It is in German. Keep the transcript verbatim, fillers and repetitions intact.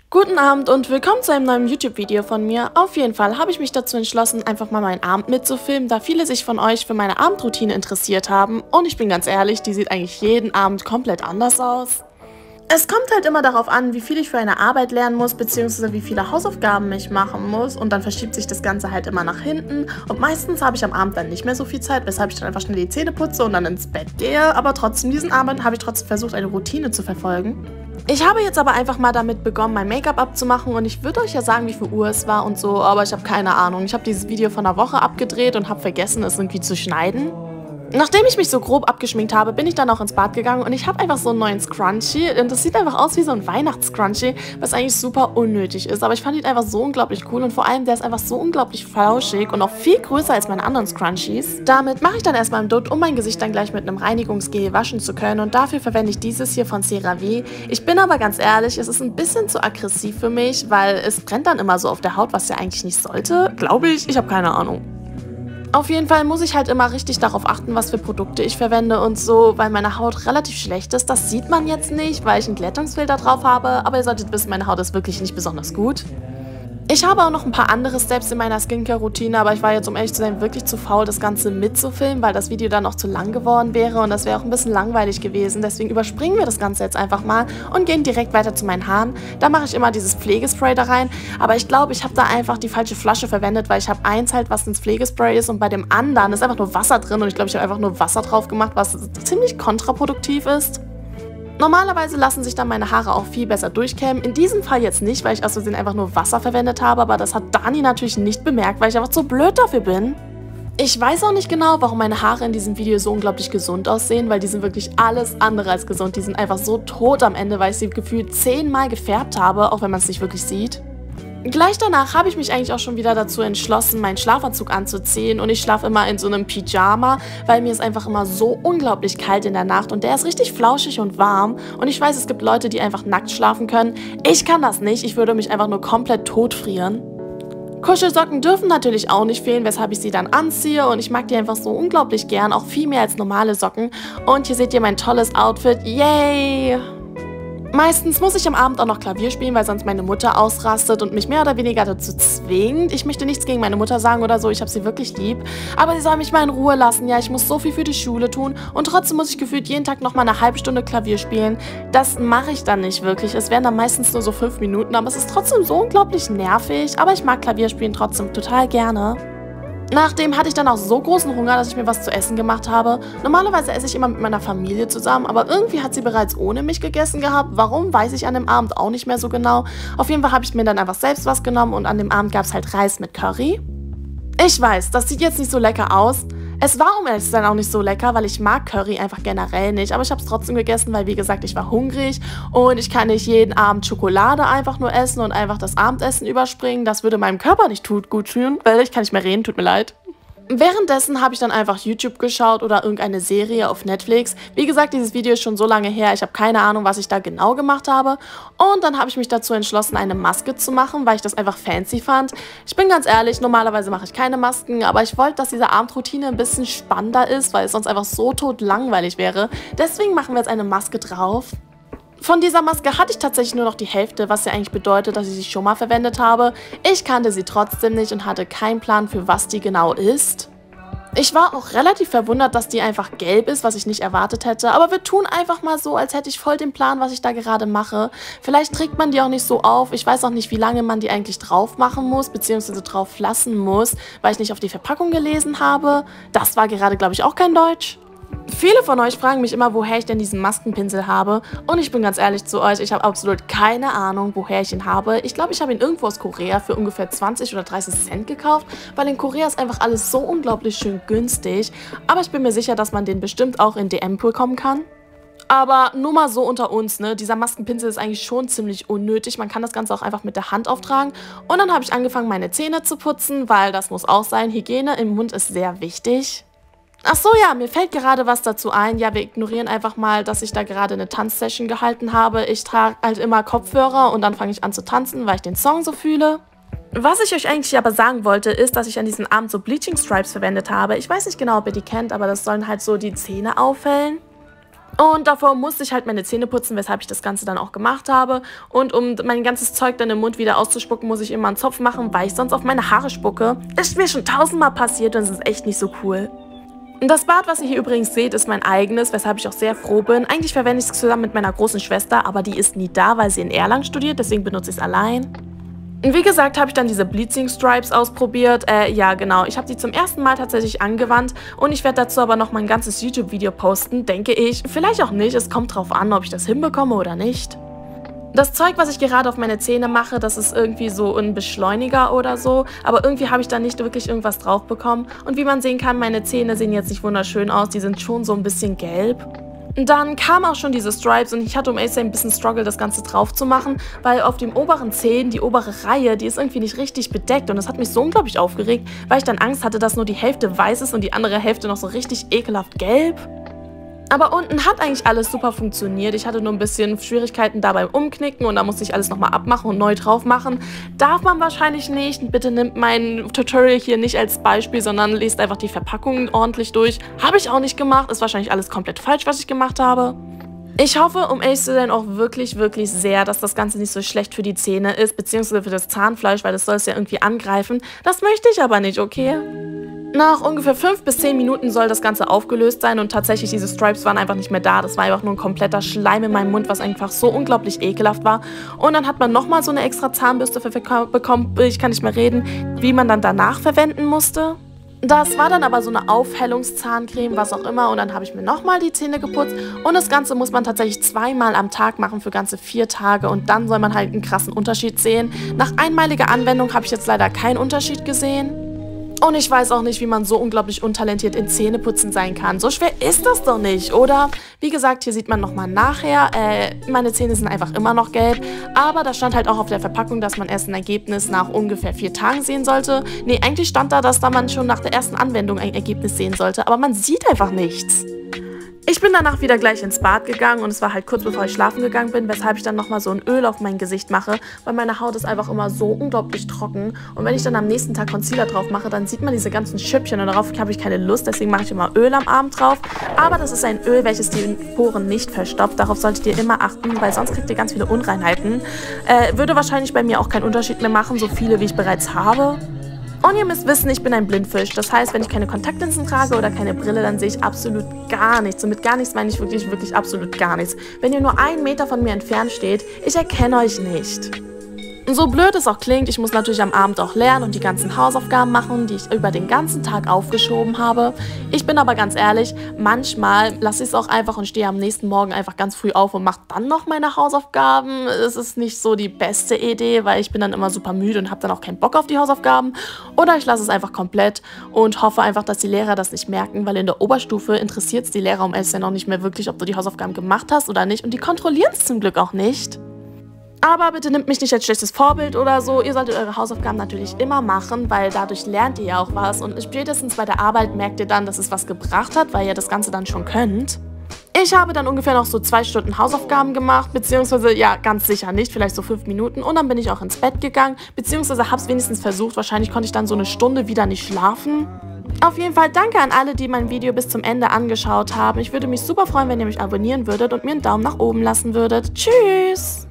Guten Abend und willkommen zu einem neuen YouTube-Video von mir. Auf jeden Fall habe ich mich dazu entschlossen, einfach mal meinen Abend mitzufilmen, da viele sich von euch für meine Abendroutine interessiert haben. Und ich bin ganz ehrlich, die sieht eigentlich jeden Abend komplett anders aus. Es kommt halt immer darauf an, wie viel ich für eine Arbeit lernen muss, beziehungsweise wie viele Hausaufgaben ich machen muss. Und dann verschiebt sich das Ganze halt immer nach hinten. Und meistens habe ich am Abend dann nicht mehr so viel Zeit, weshalb ich dann einfach schnell die Zähne putze und dann ins Bett gehe. Aber trotzdem, diesen Abend habe ich trotzdem versucht, eine Routine zu verfolgen. Ich habe jetzt aber einfach mal damit begonnen, mein Make-up abzumachen und ich würde euch ja sagen, wie viel Uhr es war und so, aber ich habe keine Ahnung. Ich habe dieses Video von einer Woche abgedreht und habe vergessen, es irgendwie zu schneiden. Nachdem ich mich so grob abgeschminkt habe, bin ich dann auch ins Bad gegangen und ich habe einfach so einen neuen Scrunchie und das sieht einfach aus wie so ein Weihnachts-Scrunchie, was eigentlich super unnötig ist, aber ich fand ihn einfach so unglaublich cool und vor allem, der ist einfach so unglaublich flauschig und auch viel größer als meine anderen Scrunchies. Damit mache ich dann erstmal im Dutt, um mein Gesicht dann gleich mit einem Reinigungsgel waschen zu können und dafür verwende ich dieses hier von CeraVe. Ich bin aber ganz ehrlich, es ist ein bisschen zu aggressiv für mich, weil es brennt dann immer so auf der Haut, was ja eigentlich nicht sollte, glaube ich, ich habe keine Ahnung. Auf jeden Fall muss ich halt immer richtig darauf achten, was für Produkte ich verwende und so, weil meine Haut relativ schlecht ist. Das sieht man jetzt nicht, weil ich einen Glättungsfilter drauf habe, aber ihr solltet wissen, meine Haut ist wirklich nicht besonders gut. Ich habe auch noch ein paar andere Steps in meiner Skincare-Routine, aber ich war jetzt, um ehrlich zu sein, wirklich zu faul, das Ganze mitzufilmen, weil das Video dann auch zu lang geworden wäre und das wäre auch ein bisschen langweilig gewesen. Deswegen überspringen wir das Ganze jetzt einfach mal und gehen direkt weiter zu meinen Haaren. Da mache ich immer dieses Pflegespray da rein, aber ich glaube, ich habe da einfach die falsche Flasche verwendet, weil ich habe eins halt, was ins Pflegespray ist und bei dem anderen ist einfach nur Wasser drin und ich glaube, ich habe einfach nur Wasser drauf gemacht, was ziemlich kontraproduktiv ist. Normalerweise lassen sich dann meine Haare auch viel besser durchkämmen. In diesem Fall jetzt nicht, weil ich aus Versehen einfach nur Wasser verwendet habe, aber das hat Dani natürlich nicht bemerkt, weil ich einfach zu blöd dafür bin. Ich weiß auch nicht genau, warum meine Haare in diesem Video so unglaublich gesund aussehen, weil die sind wirklich alles andere als gesund. Die sind einfach so tot am Ende, weil ich sie gefühlt zehnmal gefärbt habe, auch wenn man es nicht wirklich sieht. Gleich danach habe ich mich eigentlich auch schon wieder dazu entschlossen, meinen Schlafanzug anzuziehen und ich schlafe immer in so einem Pyjama, weil mir ist einfach immer so unglaublich kalt in der Nacht und der ist richtig flauschig und warm und ich weiß, es gibt Leute, die einfach nackt schlafen können. Ich kann das nicht, ich würde mich einfach nur komplett totfrieren. Kuschelsocken dürfen natürlich auch nicht fehlen, weshalb ich sie dann anziehe und ich mag die einfach so unglaublich gern, auch viel mehr als normale Socken. Und hier seht ihr mein tolles Outfit, yay! Meistens muss ich am Abend auch noch Klavier spielen, weil sonst meine Mutter ausrastet und mich mehr oder weniger dazu zwingt. Ich möchte nichts gegen meine Mutter sagen oder so, ich habe sie wirklich lieb. Aber sie soll mich mal in Ruhe lassen, ja, ich muss so viel für die Schule tun und trotzdem muss ich gefühlt jeden Tag noch mal eine halbe Stunde Klavier spielen. Das mache ich dann nicht wirklich. Es wären dann meistens nur so fünf Minuten, aber es ist trotzdem so unglaublich nervig. Aber ich mag Klavierspielen trotzdem total gerne. Nachdem hatte ich dann auch so großen Hunger, dass ich mir was zu essen gemacht habe. Normalerweise esse ich immer mit meiner Familie zusammen, aber irgendwie hat sie bereits ohne mich gegessen gehabt. Warum, weiß ich an dem Abend auch nicht mehr so genau. Auf jeden Fall habe ich mir dann einfach selbst was genommen und an dem Abend gab es halt Reis mit Curry. Ich weiß, das sieht jetzt nicht so lecker aus. Es war, um ehrlich zu sein, auch nicht so lecker, weil ich mag Curry einfach generell nicht. Aber ich habe es trotzdem gegessen, weil, wie gesagt, ich war hungrig. Und ich kann nicht jeden Abend Schokolade einfach nur essen und einfach das Abendessen überspringen. Das würde meinem Körper nicht gut tun, weil ich kann nicht mehr reden, tut mir leid. Währenddessen habe ich dann einfach YouTube geschaut oder irgendeine Serie auf Netflix. Wie gesagt, dieses Video ist schon so lange her, ich habe keine Ahnung, was ich da genau gemacht habe. Und dann habe ich mich dazu entschlossen, eine Maske zu machen, weil ich das einfach fancy fand. Ich bin ganz ehrlich, normalerweise mache ich keine Masken, aber ich wollte, dass diese Abendroutine ein bisschen spannender ist, weil es sonst einfach so tot langweilig wäre. Deswegen machen wir jetzt eine Maske drauf. Von dieser Maske hatte ich tatsächlich nur noch die Hälfte, was ja eigentlich bedeutet, dass ich sie schon mal verwendet habe. Ich kannte sie trotzdem nicht und hatte keinen Plan, für was die genau ist. Ich war auch relativ verwundert, dass die einfach gelb ist, was ich nicht erwartet hätte. Aber wir tun einfach mal so, als hätte ich voll den Plan, was ich da gerade mache. Vielleicht trägt man die auch nicht so auf. Ich weiß auch nicht, wie lange man die eigentlich drauf machen muss, beziehungsweise drauf lassen muss, weil ich nicht auf die Verpackung gelesen habe. Das war gerade, glaube ich, auch kein Deutsch. Viele von euch fragen mich immer, woher ich denn diesen Maskenpinsel habe und ich bin ganz ehrlich zu euch, ich habe absolut keine Ahnung, woher ich ihn habe. Ich glaube, ich habe ihn irgendwo aus Korea für ungefähr zwanzig oder dreißig Cent gekauft, weil in Korea ist einfach alles so unglaublich schön günstig, aber ich bin mir sicher, dass man den bestimmt auch in D M bekommen kann. Aber nur mal so unter uns, ne, dieser Maskenpinsel ist eigentlich schon ziemlich unnötig, man kann das Ganze auch einfach mit der Hand auftragen und dann habe ich angefangen, meine Zähne zu putzen, weil das muss auch sein, Hygiene im Mund ist sehr wichtig. Ach so, ja, mir fällt gerade was dazu ein. Ja, wir ignorieren einfach mal, dass ich da gerade eine Tanzsession gehalten habe. Ich trage halt immer Kopfhörer und dann fange ich an zu tanzen, weil ich den Song so fühle. Was ich euch eigentlich aber sagen wollte, ist, dass ich an diesem Abend so Bleaching Stripes verwendet habe. Ich weiß nicht genau, ob ihr die kennt, aber das sollen halt so die Zähne aufhellen. Und davor musste ich halt meine Zähne putzen, weshalb ich das Ganze dann auch gemacht habe. Und um mein ganzes Zeug dann im Mund wieder auszuspucken, muss ich immer einen Zopf machen, weil ich sonst auf meine Haare spucke. Ist mir schon tausendmal passiert und es ist echt nicht so cool. Das Bad, was ihr hier übrigens seht, ist mein eigenes, weshalb ich auch sehr froh bin. Eigentlich verwende ich es zusammen mit meiner großen Schwester, aber die ist nie da, weil sie in Erlangen studiert, deswegen benutze ich es allein. Und wie gesagt, habe ich dann diese Bleaching Stripes ausprobiert. Äh, ja, genau. Ich habe die zum ersten Mal tatsächlich angewandt und ich werde dazu aber noch mal ein ganzes YouTube-Video posten, denke ich. Vielleicht auch nicht, es kommt drauf an, ob ich das hinbekomme oder nicht. Das Zeug, was ich gerade auf meine Zähne mache, das ist irgendwie so ein Beschleuniger oder so, aber irgendwie habe ich da nicht wirklich irgendwas drauf bekommen. Und wie man sehen kann, meine Zähne sehen jetzt nicht wunderschön aus, die sind schon so ein bisschen gelb. Dann kamen auch schon diese Stripes und ich hatte um ehrlich zu sein ein bisschen Struggle, das Ganze drauf zu machen, weil auf dem oberen Zehen, die obere Reihe, die ist irgendwie nicht richtig bedeckt und das hat mich so unglaublich aufgeregt, weil ich dann Angst hatte, dass nur die Hälfte weiß ist und die andere Hälfte noch so richtig ekelhaft gelb. Aber unten hat eigentlich alles super funktioniert. Ich hatte nur ein bisschen Schwierigkeiten da beim Umknicken und da musste ich alles nochmal abmachen und neu drauf machen. Darf man wahrscheinlich nicht. Bitte nimmt mein Tutorial hier nicht als Beispiel, sondern lest einfach die Verpackungen ordentlich durch. Habe ich auch nicht gemacht. Ist wahrscheinlich alles komplett falsch, was ich gemacht habe. Ich hoffe, um ehrlich zu sein, auch wirklich, wirklich sehr, dass das Ganze nicht so schlecht für die Zähne ist, beziehungsweise für das Zahnfleisch, weil das soll es ja irgendwie angreifen. Das möchte ich aber nicht, okay? Nach ungefähr fünf bis zehn Minuten soll das Ganze aufgelöst sein und tatsächlich diese Stripes waren einfach nicht mehr da. Das war einfach nur ein kompletter Schleim in meinem Mund, was einfach so unglaublich ekelhaft war. Und dann hat man nochmal so eine extra Zahnbürste bekommen, ich kann nicht mehr reden, wie man dann danach verwenden musste. Das war dann aber so eine Aufhellungszahncreme, was auch immer. Und dann habe ich mir nochmal die Zähne geputzt. Und das Ganze muss man tatsächlich zweimal am Tag machen für ganze vier Tage. Und dann soll man halt einen krassen Unterschied sehen. Nach einmaliger Anwendung habe ich jetzt leider keinen Unterschied gesehen. Und ich weiß auch nicht, wie man so unglaublich untalentiert in Zähneputzen sein kann. So schwer ist das doch nicht, oder? Wie gesagt, hier sieht man nochmal nachher. Äh, meine Zähne sind einfach immer noch gelb. Aber da stand halt auch auf der Verpackung, dass man erst ein Ergebnis nach ungefähr vier Tagen sehen sollte. Nee, eigentlich stand da, dass da man schon nach der ersten Anwendung ein Ergebnis sehen sollte. Aber man sieht einfach nichts. Ich bin danach wieder gleich ins Bad gegangen und es war halt kurz bevor ich schlafen gegangen bin, weshalb ich dann nochmal so ein Öl auf mein Gesicht mache, weil meine Haut ist einfach immer so unglaublich trocken und wenn ich dann am nächsten Tag Concealer drauf mache, dann sieht man diese ganzen Schüppchen und darauf habe ich keine Lust, deswegen mache ich immer Öl am Abend drauf, aber das ist ein Öl, welches die Poren nicht verstopft, darauf solltet ihr immer achten, weil sonst kriegt ihr ganz viele Unreinheiten. Äh, würde wahrscheinlich bei mir auch keinen Unterschied mehr machen, so viele wie ich bereits habe. Und ihr müsst wissen, ich bin ein Blindfisch. Das heißt, wenn ich keine Kontaktlinsen trage oder keine Brille, dann sehe ich absolut gar nichts. Und mit gar nichts meine ich wirklich, wirklich absolut gar nichts. Wenn ihr nur einen Meter von mir entfernt steht, ich erkenne euch nicht. Und so blöd es auch klingt, ich muss natürlich am Abend auch lernen und die ganzen Hausaufgaben machen, die ich über den ganzen Tag aufgeschoben habe. Ich bin aber ganz ehrlich, manchmal lasse ich es auch einfach und stehe am nächsten Morgen einfach ganz früh auf und mache dann noch meine Hausaufgaben. Es ist nicht so die beste Idee, weil ich bin dann immer super müde und habe dann auch keinen Bock auf die Hausaufgaben. Oder ich lasse es einfach komplett und hoffe einfach, dass die Lehrer das nicht merken, weil in der Oberstufe interessiert es die Lehrer um elf ja noch nicht mehr wirklich, ob du die Hausaufgaben gemacht hast oder nicht. Und die kontrollieren es zum Glück auch nicht. Aber bitte nehmt mich nicht als schlechtes Vorbild oder so. Ihr solltet eure Hausaufgaben natürlich immer machen, weil dadurch lernt ihr ja auch was. Und spätestens bei der Arbeit merkt ihr dann, dass es was gebracht hat, weil ihr das Ganze dann schon könnt. Ich habe dann ungefähr noch so zwei Stunden Hausaufgaben gemacht, beziehungsweise, ja, ganz sicher nicht, vielleicht so fünf Minuten. Und dann bin ich auch ins Bett gegangen, beziehungsweise habe es wenigstens versucht. Wahrscheinlich konnte ich dann so eine Stunde wieder nicht schlafen. Auf jeden Fall danke an alle, die mein Video bis zum Ende angeschaut haben. Ich würde mich super freuen, wenn ihr mich abonnieren würdet und mir einen Daumen nach oben lassen würdet. Tschüss!